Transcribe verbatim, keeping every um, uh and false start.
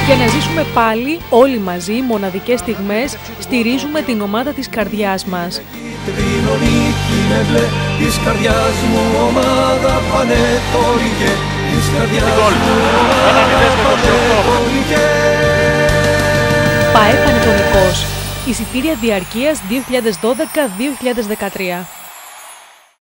Για να ζήσουμε πάλι όλοι μαζί μοναδικές στιγμές, στηρίζουμε την ομάδα της καρδιάς μας. ΠΑΕ Πανετολικός. Εισιτήρια διαρκείας δύο χιλιάδες δώδεκα με δύο χιλιάδες δεκατρία.